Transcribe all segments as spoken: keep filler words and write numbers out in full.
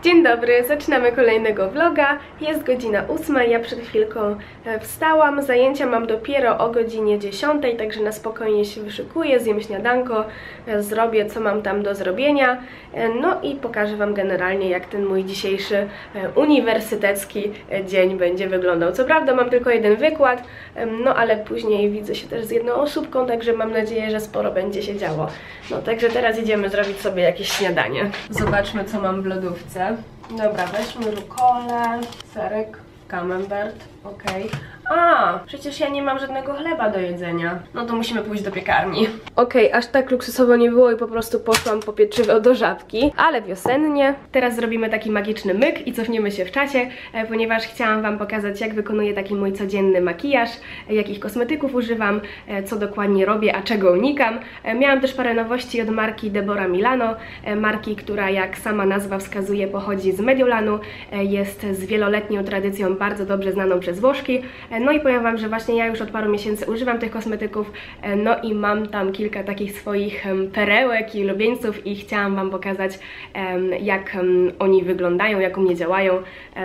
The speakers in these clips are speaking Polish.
Dzień dobry, zaczynamy kolejnego vloga. Jest godzina ósma, ja przed chwilką wstałam. Zajęcia mam dopiero o godzinie dziesiątej, także na spokojnie się wyszykuję, zjem śniadanko, zrobię co mam tam do zrobienia. No i pokażę wam generalnie, jak ten mój dzisiejszy uniwersytecki dzień będzie wyglądał. Co prawda mam tylko jeden wykład, no ale później widzę się też z jedną osóbką, także mam nadzieję, że sporo będzie się działo. No także teraz idziemy zrobić sobie jakieś śniadanie. Zobaczmy, co mam w lodówce. Dobra, weźmy rukolę, serek, camembert, okej. A, przecież ja nie mam żadnego chleba do jedzenia. No to musimy pójść do piekarni. Okej, aż tak luksusowo nie było i po prostu poszłam po pieczywo do Żabki, ale wiosennie. Teraz zrobimy taki magiczny myk i cofniemy się w czasie, ponieważ chciałam wam pokazać, jak wykonuję taki mój codzienny makijaż, jakich kosmetyków używam, co dokładnie robię, a czego unikam. Miałam też parę nowości od marki Deborah Milano, marki, która jak sama nazwa wskazuje pochodzi z Mediolanu, jest z wieloletnią tradycją, bardzo dobrze znaną przez Włoszki. No i powiem wam, że właśnie ja już od paru miesięcy używam tych kosmetyków, no i mam tam kilka takich swoich perełek i ulubieńców i chciałam wam pokazać, jak oni wyglądają, jak u mnie działają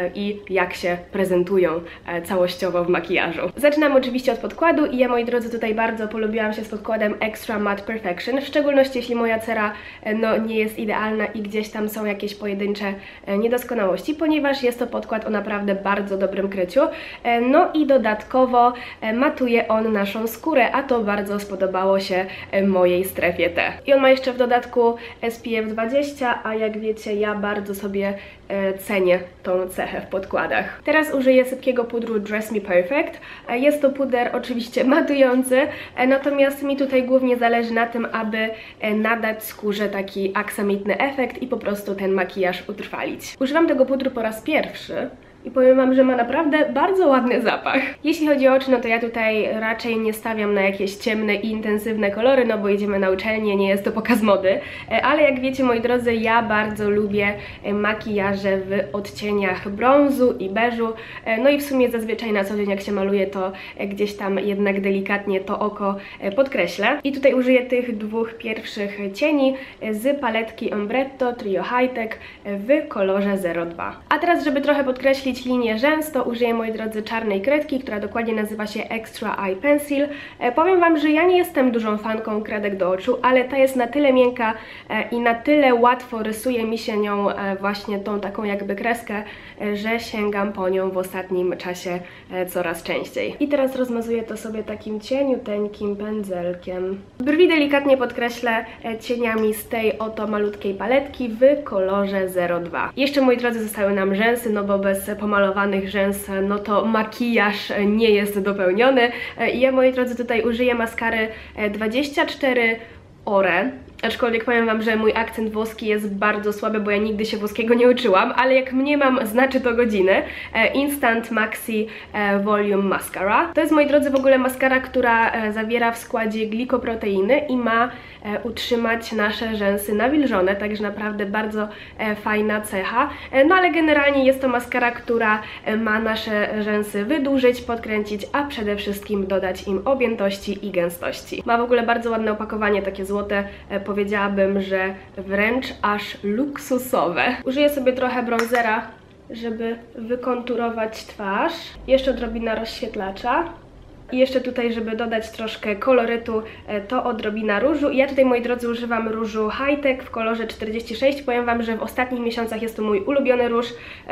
i jak się prezentują całościowo w makijażu. Zaczynam oczywiście od podkładu i ja, moi drodzy, tutaj bardzo polubiłam się z podkładem Extra Matte Perfection, w szczególności jeśli moja cera no, nie jest idealna i gdzieś tam są jakieś pojedyncze niedoskonałości, ponieważ jest to podkład o naprawdę bardzo dobrym kryciu, no i dodatkowo matuje on naszą skórę, a to bardzo spodobało się mojej strefie T. I on ma jeszcze w dodatku S P F dwadzieścia, a jak wiecie, ja bardzo sobie cenię tą cechę w podkładach. Teraz użyję sypkiego pudru Dress Me Perfect. Jest to puder oczywiście matujący, natomiast mi tutaj głównie zależy na tym, aby nadać skórze taki aksamitny efekt i po prostu ten makijaż utrwalić. Używam tego pudru po raz pierwszy i powiem wam, że ma naprawdę bardzo ładny zapach. Jeśli chodzi o oczy, no to ja tutaj raczej nie stawiam na jakieś ciemne i intensywne kolory, no bo idziemy na uczelnię, nie jest to pokaz mody. Ale jak wiecie, moi drodzy, ja bardzo lubię makijaże w odcieniach brązu i beżu. No i w sumie zazwyczaj na co dzień, jak się maluje, to gdzieś tam jednak delikatnie to oko podkreślę. I tutaj użyję tych dwóch pierwszych cieni z paletki Ombretto Trio High Tech w kolorze zero dwa. A teraz, żeby trochę podkreślić linię rzęs, to użyję, moi drodzy, czarnej kredki, która dokładnie nazywa się Extra Eye Pencil. E, powiem wam, że ja nie jestem dużą fanką kredek do oczu, ale ta jest na tyle miękka e, i na tyle łatwo rysuje mi się nią e, właśnie tą taką jakby kreskę, e, że sięgam po nią w ostatnim czasie e, coraz częściej. I teraz rozmazuję to sobie takim cieniuteńkim pędzelkiem. Brwi delikatnie podkreślę e, cieniami z tej oto malutkiej paletki w kolorze zero dwa. Jeszcze, moi drodzy, zostały nam rzęsy, no bo bez pomalowanych rzęs, no to makijaż nie jest dopełniony. I ja, moi drodzy, tutaj użyję maskary dwadzieścia cztery Ore. Aczkolwiek powiem wam, że mój akcent włoski jest bardzo słaby, bo ja nigdy się włoskiego nie uczyłam, ale jak mniemam, znaczy to godziny. Instant Maxi Volume Mascara. To jest, moi drodzy, w ogóle maskara, która zawiera w składzie glikoproteiny i ma utrzymać nasze rzęsy nawilżone, także naprawdę bardzo fajna cecha. No ale generalnie jest to maskara, która ma nasze rzęsy wydłużyć, podkręcić, a przede wszystkim dodać im objętości i gęstości. Ma w ogóle bardzo ładne opakowanie, takie złote, powiedziałabym, że wręcz aż luksusowe. Użyję sobie trochę bronzera, żeby wykonturować twarz. Jeszcze odrobina rozświetlacza. I jeszcze tutaj, żeby dodać troszkę kolorytu, to odrobina różu. I ja tutaj, moi drodzy, używam różu High Tech w kolorze czterdzieści sześć. Powiem wam, że w ostatnich miesiącach jest to mój ulubiony róż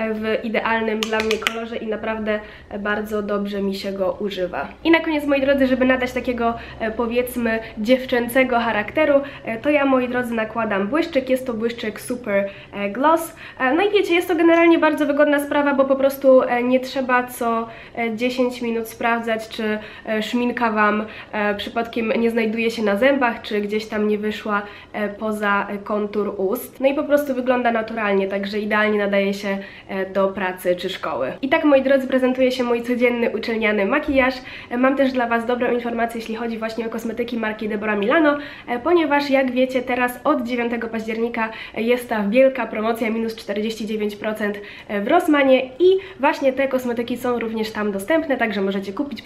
w idealnym dla mnie kolorze i naprawdę bardzo dobrze mi się go używa. I na koniec, moi drodzy, żeby nadać takiego, powiedzmy, dziewczęcego charakteru, to ja, moi drodzy, nakładam błyszczyk. Jest to błyszczyk Super Gloss. No i wiecie, jest to generalnie bardzo wygodna sprawa, bo po prostu nie trzeba co dziesięć minut sprawdzać, czy szminka wam e, przypadkiem nie znajduje się na zębach, czy gdzieś tam nie wyszła e, poza kontur ust. No i po prostu wygląda naturalnie, także idealnie nadaje się e, do pracy czy szkoły. I tak, moi drodzy, prezentuje się mój codzienny uczelniany makijaż. E, mam też dla was dobrą informację, jeśli chodzi właśnie o kosmetyki marki Deborah Milano, e, ponieważ jak wiecie, teraz od dziewiątego października jest ta wielka promocja minus czterdzieści dziewięć procent w Rossmanie i właśnie te kosmetyki są również tam dostępne, także możecie kupić, przetestować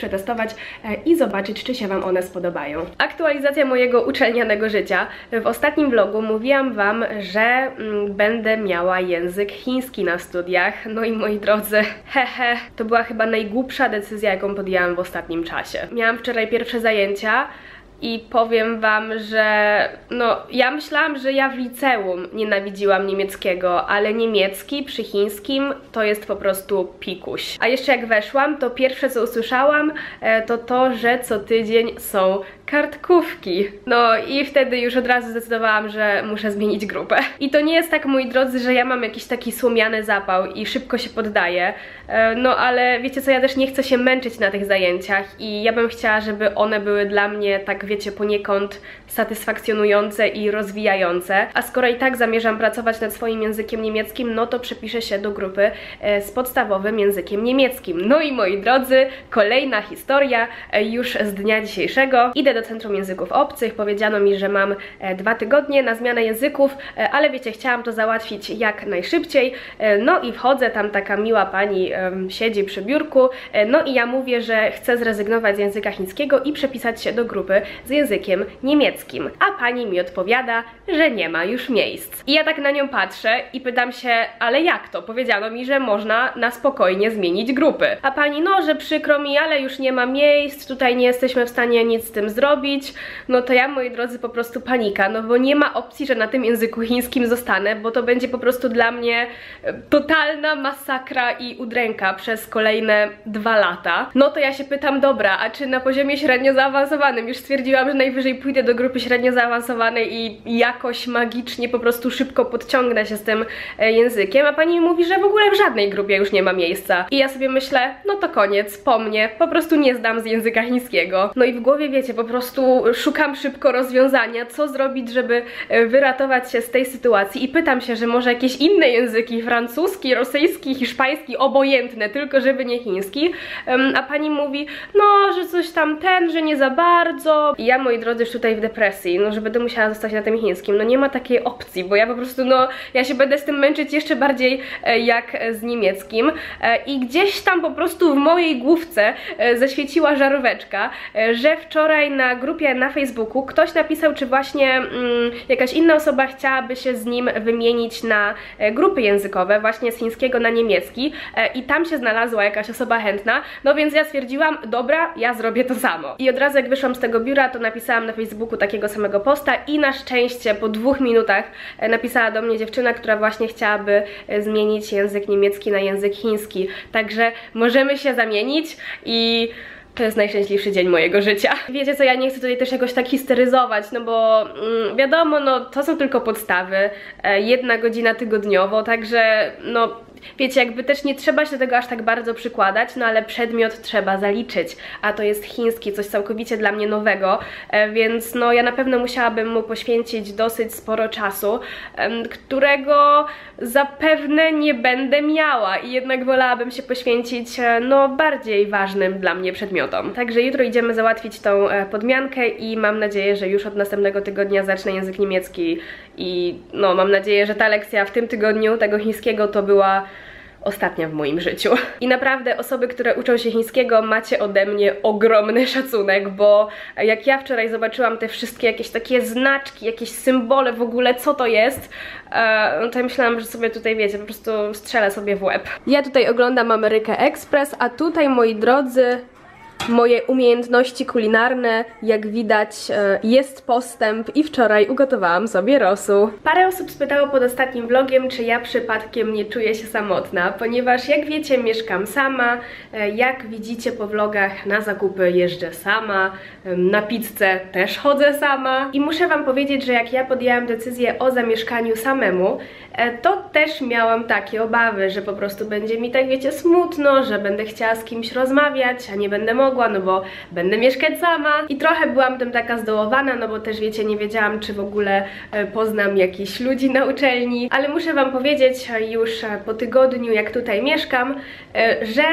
i zobaczyć, czy się Wam one spodobają. Aktualizacja mojego uczelnianego życia. W ostatnim vlogu mówiłam Wam, że mm, będę miała język chiński na studiach. No i moi drodzy, hehe, to była chyba najgłupsza decyzja, jaką podjęłam w ostatnim czasie. Miałam wczoraj pierwsze zajęcia i powiem Wam, że no ja myślałam, że ja w liceum nienawidziłam niemieckiego, ale niemiecki przy chińskim to jest po prostu pikuś. A jeszcze jak weszłam, to pierwsze co usłyszałam to to, że co tydzień są kartkówki. No i wtedy już od razu zdecydowałam, że muszę zmienić grupę. I to nie jest tak, moi drodzy, że ja mam jakiś taki słomiany zapał i szybko się poddaję. No ale wiecie co, ja też nie chcę się męczyć na tych zajęciach i ja bym chciała, żeby one były dla mnie tak, wiecie, poniekąd satysfakcjonujące i rozwijające. A skoro i tak zamierzam pracować nad swoim językiem niemieckim, no to przepiszę się do grupy z podstawowym językiem niemieckim. No i moi drodzy, kolejna historia już z dnia dzisiejszego. Idę do Centrum Języków Obcych, powiedziano mi, że mam e, dwa tygodnie na zmianę języków, e, ale wiecie, chciałam to załatwić jak najszybciej, e, no i wchodzę, tam taka miła pani e, siedzi przy biurku, e, no i ja mówię, że chcę zrezygnować z języka chińskiego i przepisać się do grupy z językiem niemieckim, a pani mi odpowiada, że nie ma już miejsc. I ja tak na nią patrzę i pytam się, ale jak to? Powiedziano mi, że można na spokojnie zmienić grupy, a pani, no, że przykro mi, ale już nie ma miejsc, tutaj nie jesteśmy w stanie nic z tym zrobić. Zrobić, no to ja, moi drodzy, po prostu panika, no bo nie ma opcji, że na tym języku chińskim zostanę, bo to będzie po prostu dla mnie totalna masakra i udręka przez kolejne dwa lata. No to ja się pytam, dobra, a czy na poziomie średnio zaawansowanym już stwierdziłam, że najwyżej pójdę do grupy średnio zaawansowanej i jakoś magicznie po prostu szybko podciągnę się z tym językiem, a pani mi mówi, że w ogóle w żadnej grupie już nie ma miejsca. I ja sobie myślę, no to koniec, po mnie, po prostu nie zdam z języka chińskiego. No i w głowie, wiecie, po prostu szukam szybko rozwiązania, co zrobić, żeby wyratować się z tej sytuacji i pytam się, że może jakieś inne języki, francuski, rosyjski, hiszpański, obojętne, tylko żeby nie chiński, a pani mówi, no, że coś tam ten, że nie za bardzo. I ja, moi drodzy, już tutaj w depresji, no, że będę musiała zostać na tym chińskim, no nie ma takiej opcji, bo ja po prostu, no, ja się będę z tym męczyć jeszcze bardziej jak z niemieckim i gdzieś tam po prostu w mojej główce zaświeciła żaróweczka, że wczoraj na grupie na Facebooku ktoś napisał, czy właśnie mm, jakaś inna osoba chciałaby się z nim wymienić na e, grupy językowe, właśnie z chińskiego na niemiecki e, i tam się znalazła jakaś osoba chętna, no więc ja stwierdziłam, dobra, ja zrobię to samo. I od razu jak wyszłam z tego biura, to napisałam na Facebooku takiego samego posta i na szczęście po dwóch minutach e, napisała do mnie dziewczyna, która właśnie chciałaby e, zmienić język niemiecki na język chiński, także możemy się zamienić i to jest najszczęśliwszy dzień mojego życia. Wiecie co, ja nie chcę tutaj też jakoś tak histeryzować, no bo mm, wiadomo, no to są tylko podstawy, e, jedna godzina tygodniowo, także no wiecie, jakby też nie trzeba się do tego aż tak bardzo przykładać, no ale przedmiot trzeba zaliczyć, a to jest chiński, coś całkowicie dla mnie nowego, e, więc no ja na pewno musiałabym mu poświęcić dosyć sporo czasu, e, którego zapewne nie będę miała i jednak wolałabym się poświęcić e, no bardziej ważnym dla mnie przedmiotom. Także jutro idziemy załatwić tą e, podmiankę i mam nadzieję, że już od następnego tygodnia zacznę język niemiecki i no mam nadzieję, że ta lekcja w tym tygodniu tego chińskiego to była ostatnia w moim życiu. I naprawdę osoby, które uczą się chińskiego, macie ode mnie ogromny szacunek, bo jak ja wczoraj zobaczyłam te wszystkie jakieś takie znaczki, jakieś symbole w ogóle, co to jest, no to ja myślałam, że sobie tutaj, wiecie, po prostu strzelę sobie w łeb. Ja tutaj oglądam Amerykę Express, a tutaj, moi drodzy, moje umiejętności kulinarne, jak widać, jest postęp i wczoraj ugotowałam sobie rosół. Parę osób spytało pod ostatnim vlogiem, czy ja przypadkiem nie czuję się samotna, ponieważ jak wiecie, mieszkam sama, jak widzicie po vlogach, na zakupy jeżdżę sama, na pizzę też chodzę sama i muszę wam powiedzieć, że jak ja podjęłam decyzję o zamieszkaniu samemu, to też miałam takie obawy, że po prostu będzie mi tak, wiecie, smutno, że będę chciała z kimś rozmawiać, a nie będę mogła, no bo będę mieszkać sama i trochę byłam tym taka zdołowana, no bo też wiecie, nie wiedziałam, czy w ogóle poznam jakichś ludzi na uczelni, ale muszę wam powiedzieć już po tygodniu, jak tutaj mieszkam, że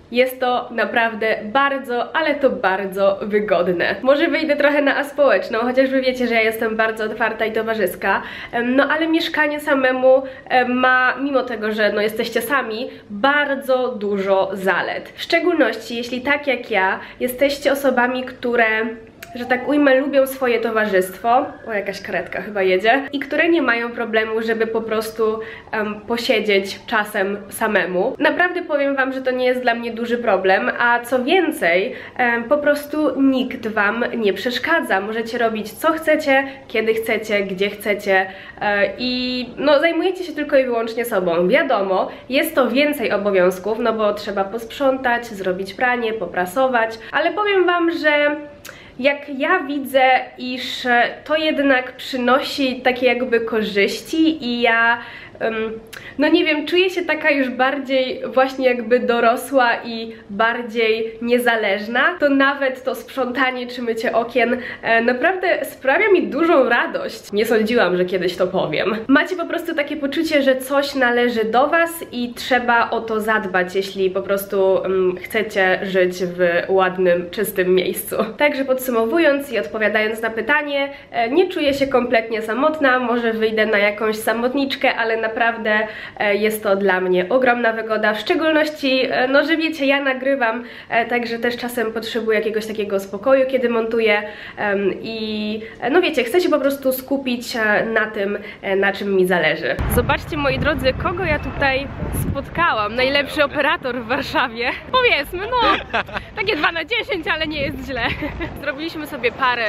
jest to naprawdę bardzo, ale to bardzo wygodne. Może wyjdę trochę na aspołeczną, chociaż wy wiecie, że ja jestem bardzo otwarta i towarzyska, no ale mieszkanie samemu ma, mimo tego, że no jesteście sami, bardzo dużo zalet. W szczególności jeśli tak jak ja jesteście osobami, które, że tak ujmę, lubią swoje towarzystwo, o jakaś karetka chyba jedzie, i które nie mają problemu, żeby po prostu um, posiedzieć czasem samemu. Naprawdę powiem wam, że to nie jest dla mnie duży problem, a co więcej, um, po prostu nikt wam nie przeszkadza. Możecie robić co chcecie, kiedy chcecie, gdzie chcecie uh, i no zajmujecie się tylko i wyłącznie sobą. Wiadomo, jest to więcej obowiązków, no bo trzeba posprzątać, zrobić pranie, poprasować, ale powiem wam, że jak ja widzę, iż to jednak przynosi takie jakby korzyści i ja, um, no nie wiem, czuję się taka już bardziej właśnie jakby dorosła i bardziej niezależna, to nawet to sprzątanie czy mycie okien e, naprawdę sprawia mi dużą radość. Nie sądziłam, że kiedyś to powiem. Macie po prostu takie poczucie, że coś należy do was i trzeba o to zadbać, jeśli po prostu um, chcecie żyć w ładnym, czystym miejscu. Także podsumowując i odpowiadając na pytanie, e, nie czuję się kompletnie samotna, może wyjdę na jakąś samotniczkę, ale naprawdę e, jest to dla mnie ogromna wygoda, w szczególności, e, no że wiecie, ja nagrywam, e, także też czasem potrzebuję jakiegoś takiego spokoju, kiedy montuję e, i e, no wiecie, chcę się po prostu skupić e, na tym, e, na czym mi zależy. Zobaczcie, moi drodzy, kogo ja tutaj spotkałam. Najlepszy operator w Warszawie. Powiedzmy, no, takie dwa na dziesięć, ale nie jest źle. Zrobiliśmy sobie parę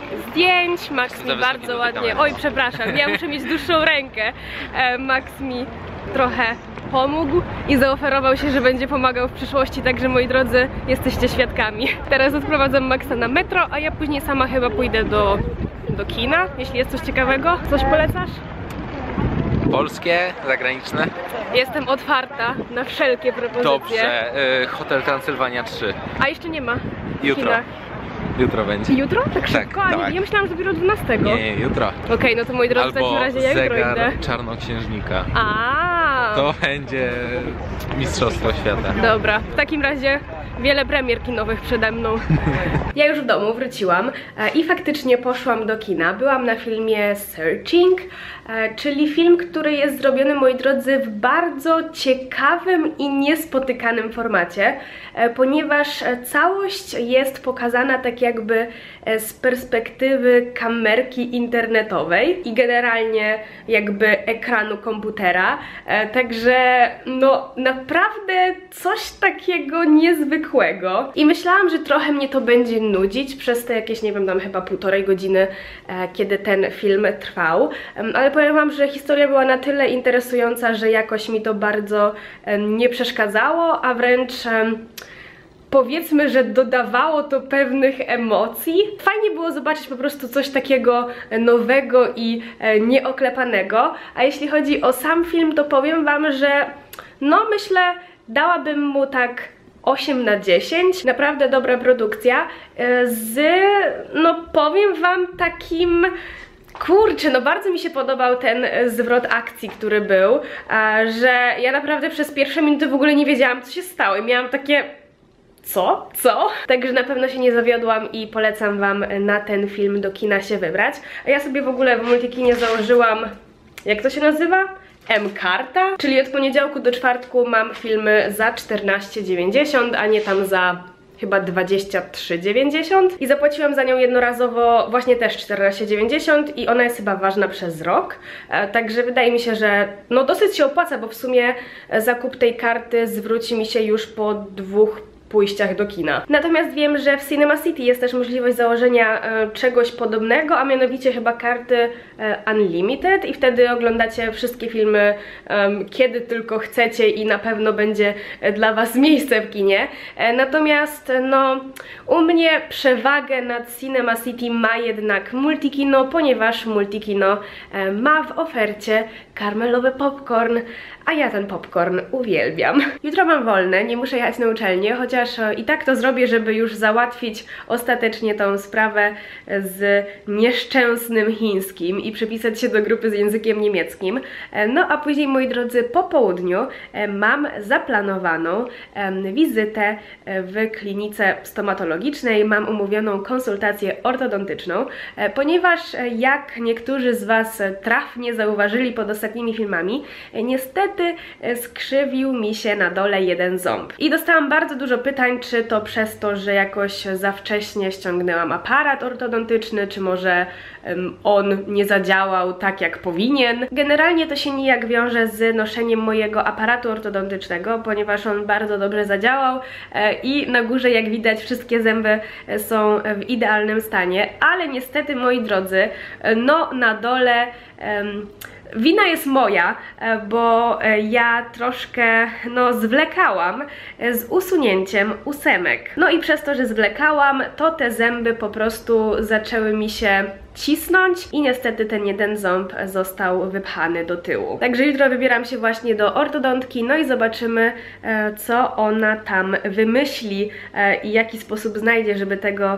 zdjęć, Max mi bardzo ładnie, oj przepraszam, ja muszę mieć dłuższą rękę. E, Max mi trochę pomógł i zaoferował się, że będzie pomagał w przyszłości, także moi drodzy, jesteście świadkami. Teraz odprowadzam Maxa na metro, a ja później sama chyba pójdę do, do kina, jeśli jest coś ciekawego. Coś polecasz? Polskie, zagraniczne? Jestem otwarta na wszelkie propozycje. Dobrze, y, Hotel Transylwania trzy. A jeszcze nie ma w Jutro. kinach. Jutro będzie. Jutro? Tak szybko? Tak, A tak. nie, ja myślałam, że dopiero dwunastego. Nie, nie, jutro. Okej, okay, no to moi drodzy, w takim razie ja jutro zegar idę. Czarnoksiężnika. A. To będzie mistrzostwo świata. Dobra, w takim razie wiele premier kinowych przede mną. Ja już w domu wróciłam i faktycznie poszłam do kina. Byłam na filmie Searching, czyli film, który jest zrobiony, moi drodzy, w bardzo ciekawym i niespotykanym formacie, ponieważ całość jest pokazana tak jakby z perspektywy kamerki internetowej i generalnie jakby ekranu komputera. Także no naprawdę coś takiego niezwykłego. I myślałam, że trochę mnie to będzie nudzić przez te jakieś, nie wiem, tam chyba półtorej godziny, kiedy ten film trwał. Ale powiem wam, że historia była na tyle interesująca, że jakoś mi to bardzo nie przeszkadzało, a wręcz powiedzmy, że dodawało to pewnych emocji. Fajnie było zobaczyć po prostu coś takiego nowego i nieoklepanego. A jeśli chodzi o sam film, to powiem wam, że no myślę, dałabym mu tak osiem na dziesięć. Naprawdę dobra produkcja z, no powiem wam, takim... Kurczę, no bardzo mi się podobał ten zwrot akcji, który był, że ja naprawdę przez pierwsze minuty w ogóle nie wiedziałam, co się stało i miałam takie... Co? Co? Także na pewno się nie zawiodłam i polecam wam na ten film do kina się wybrać. A ja sobie w ogóle w Multikinie założyłam... Jak to się nazywa? M-karta, czyli od poniedziałku do czwartku mam filmy za czternaście dziewięćdziesiąt, a nie tam za chyba dwadzieścia trzy dziewięćdziesiąt i zapłaciłam za nią jednorazowo właśnie też czternaście dziewięćdziesiąt i ona jest chyba ważna przez rok, e, także wydaje mi się, że no dosyć się opłaca, bo w sumie zakup tej karty zwróci mi się już po dwóch pójściach do kina. Natomiast wiem, że w Cinema City jest też możliwość założenia e, czegoś podobnego, a mianowicie chyba karty e, Unlimited i wtedy oglądacie wszystkie filmy e, kiedy tylko chcecie i na pewno będzie dla was miejsce w kinie. E, natomiast no u mnie przewagę nad Cinema City ma jednak Multikino, ponieważ Multikino e, ma w ofercie karmelowy popcorn, a ja ten popcorn uwielbiam. Jutro mam wolne, nie muszę jechać na uczelnię, chociaż i tak to zrobię, żeby już załatwić ostatecznie tą sprawę z nieszczęsnym chińskim i przypisać się do grupy z językiem niemieckim. No a później, moi drodzy, po południu mam zaplanowaną wizytę w klinice stomatologicznej, mam umówioną konsultację ortodontyczną, ponieważ jak niektórzy z Was trafnie zauważyli pod ostatnimi filmami, niestety skrzywił mi się na dole jeden ząb. I dostałam bardzo dużo pytań, czy to przez to, że jakoś za wcześnie ściągnęłam aparat ortodontyczny, czy może um, on nie zadziałał tak jak powinien. Generalnie to się nijak wiąże z noszeniem mojego aparatu ortodontycznego, ponieważ on bardzo dobrze zadziałał e, i na górze, jak widać, wszystkie zęby są w idealnym stanie, ale niestety, moi drodzy, no na dole um, wina jest moja, bo ja troszkę no zwlekałam z usunięciem ósemek. No i przez to, że zwlekałam, to te zęby po prostu zaczęły mi się cisnąć i niestety ten jeden ząb został wypchany do tyłu. Także jutro wybieram się właśnie do ortodontki, no i zobaczymy, co ona tam wymyśli i jaki sposób znajdzie, żeby tego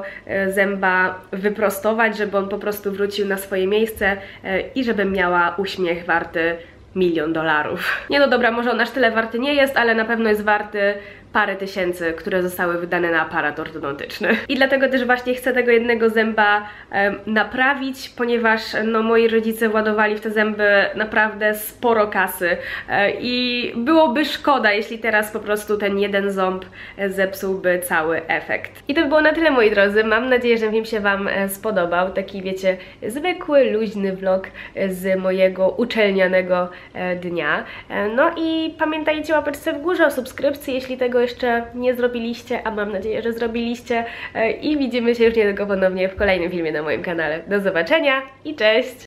zęba wyprostować, żeby on po prostu wrócił na swoje miejsce i żebym miała uśmiech warty milion dolarów. Nie no dobra, może on aż tyle warty nie jest, ale na pewno jest warty parę tysięcy, które zostały wydane na aparat ortodontyczny. I dlatego też właśnie chcę tego jednego zęba e, naprawić, ponieważ no, moi rodzice władowali w te zęby naprawdę sporo kasy e, i byłoby szkoda, jeśli teraz po prostu ten jeden ząb zepsułby cały efekt. I to by było na tyle, moi drodzy. Mam nadzieję, że film się Wam spodobał. Taki, wiecie, zwykły, luźny vlog z mojego uczelnianego e, dnia. E, no i pamiętajcie, łapeczce w górze, o subskrypcji, jeśli tego jeszcze nie zrobiliście, a mam nadzieję, że zrobiliście, i widzimy się już niedługo ponownie w kolejnym filmie na moim kanale. Do zobaczenia i cześć!